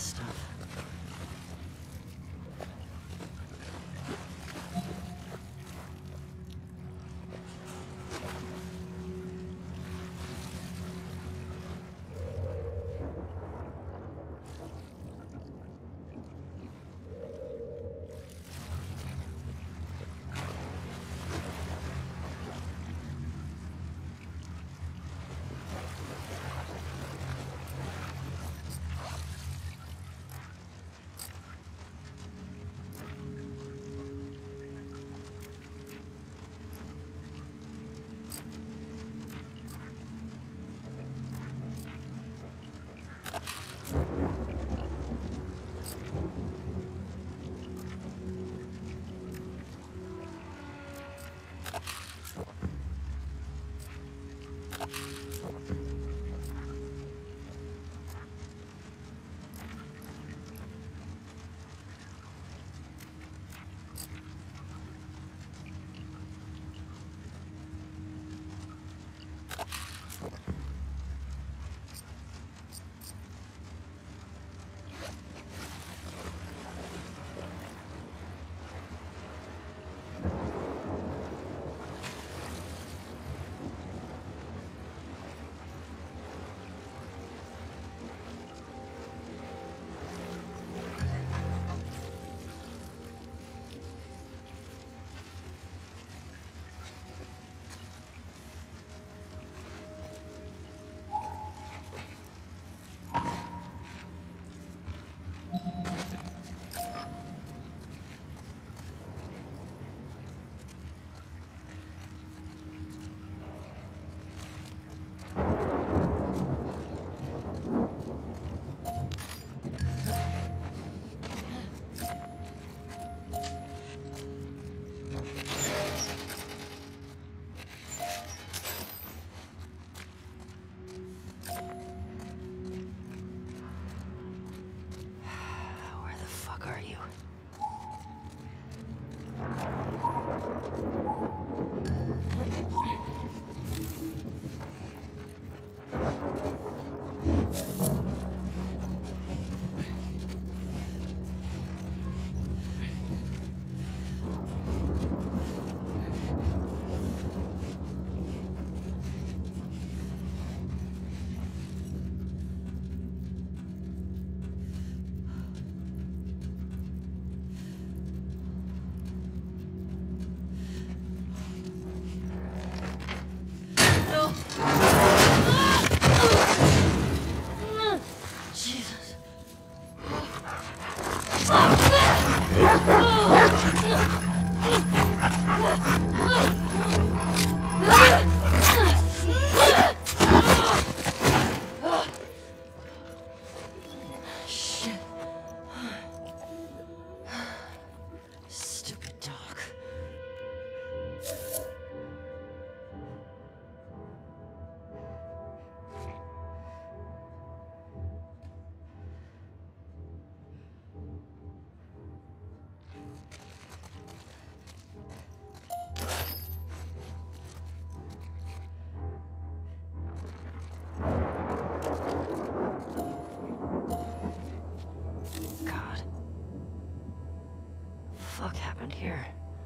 stuff. Fuck happened here?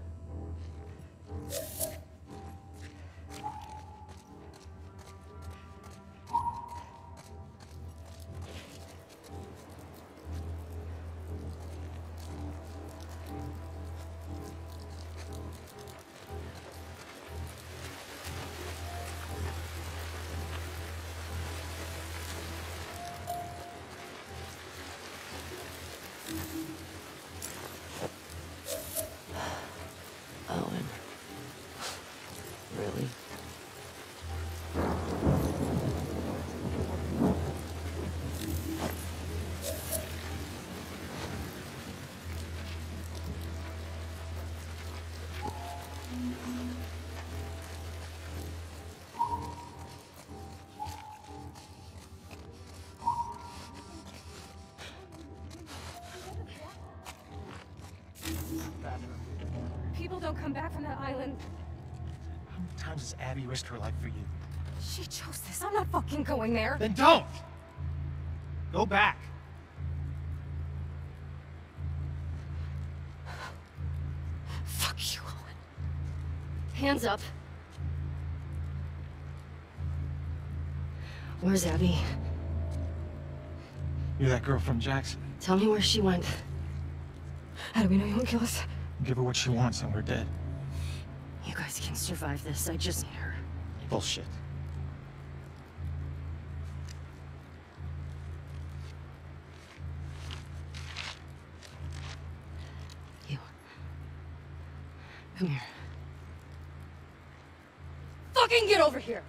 Really? People don't come back from that island. How many times has Abby risked her life for you? She chose this. I'm not fucking going there. Then don't! Go back. Hands up. Where's Abby? You're that girl from Jackson. Tell me where she went. How do we know you won't kill us? Give her what she wants and we're dead. You guys can survive this. I just need her. Bullshit. You. Come here. Fucking get over here!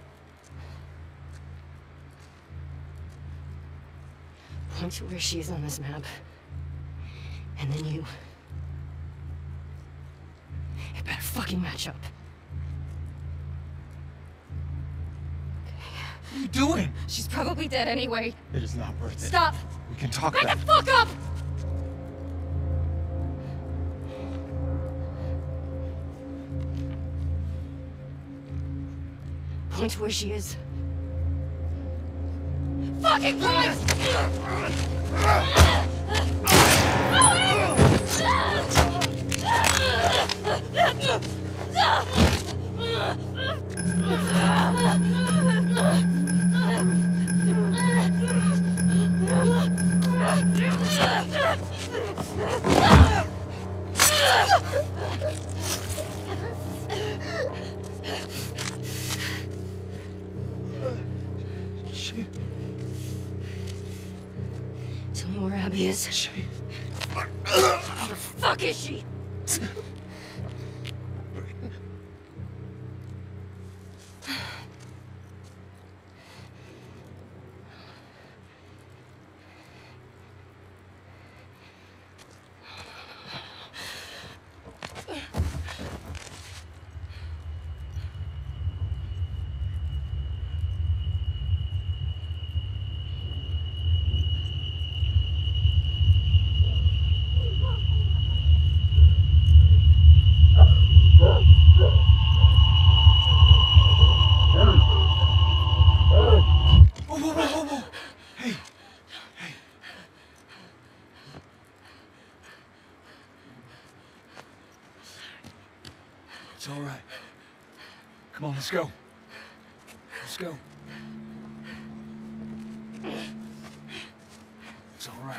Point to where she is on this map. And then you... It better fucking match up. What are you doing? She's probably dead anyway. It is not worth it. Stop! We can talk Back about the it. fuck up! Point to where she is. Fucking Christ! Shit. Tell me where Abby is. Shit. Fuck is she? Whoa, whoa, whoa, whoa, whoa. Hey. Hey. It's all right. Come on, let's go. Let's go. It's all right.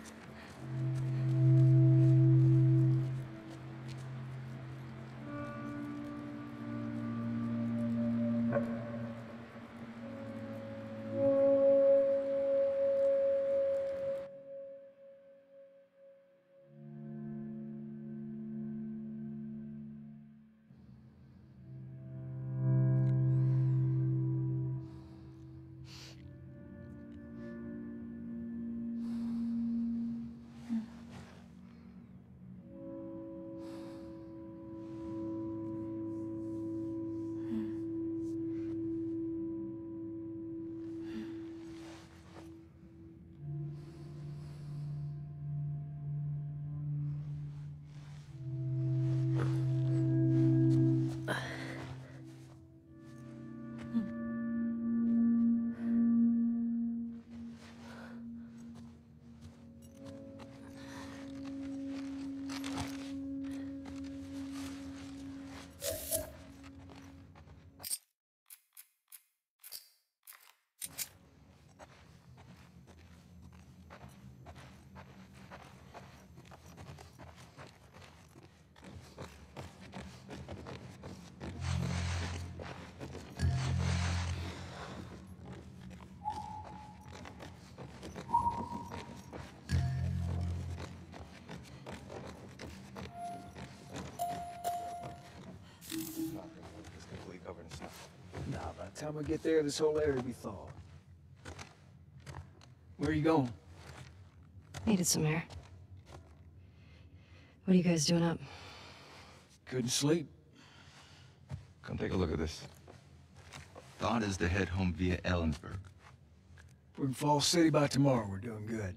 It's completely covered in snow. Nah, by the time we get there, this whole area will be thawed. Where are you going? Needed some air. What are you guys doing up? Couldn't sleep. Come take a look at this. Thought is to head home via Ellensburg. We're in Falls City by tomorrow. We're doing good.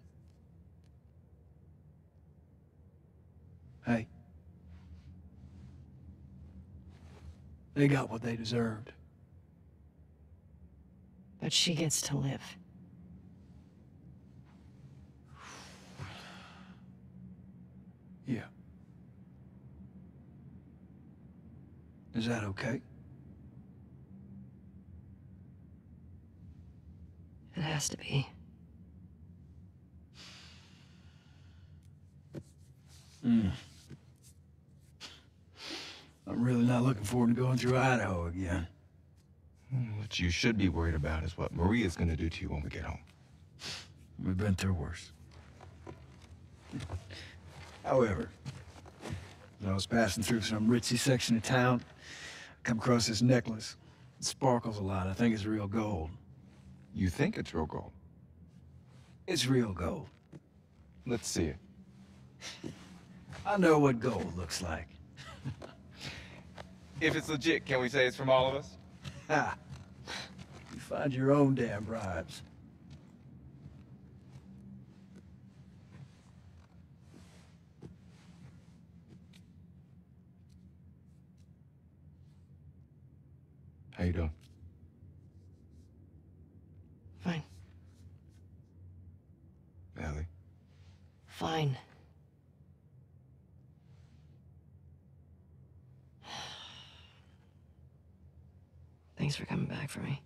Hey. They got what they deserved. But she gets to live. Yeah. Is that okay? It has to be. I'm really not looking forward to going through Idaho again. What you should be worried about is what Maria's gonna do to you when we get home. We've been through worse. However, as I was passing through some ritzy section of town, I come across this necklace. It sparkles a lot. I think it's real gold. You think it's real gold? It's real gold. Let's see it. I know what gold looks like. If it's legit, can we say it's from all of us? Ha! You find your own damn bribes. How you doing? Fine. Ellie? Fine. Thanks for coming back for me.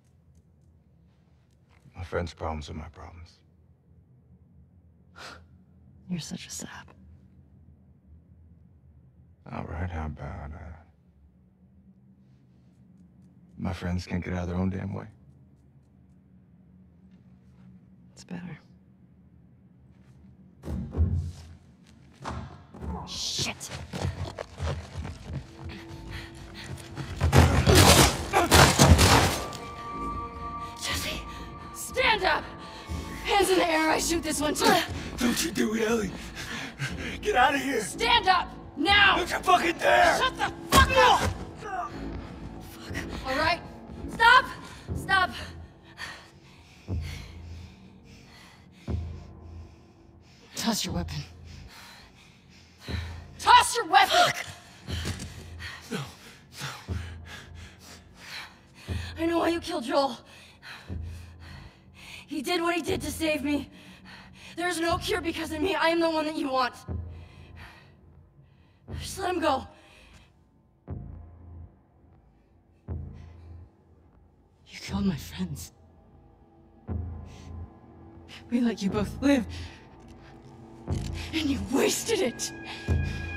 My friend's problems are my problems. You're such a sap. All right, how about, my friends can't get out of their own damn way? It's better. Shit! Jesse, stand up! Hands in the air, I shoot this one too. Don't you do it, Ellie. Get out of here. Stand up! Now! Don't you fucking dare! Shut the fuck up! All right, stop! Stop! Toss your weapon. Toss your weapon! No. I know why you killed Joel. He did what he did to save me. There's no cure because of me. I am the one that you want. Just let him go. You killed my friends. We let you both live. And you wasted it.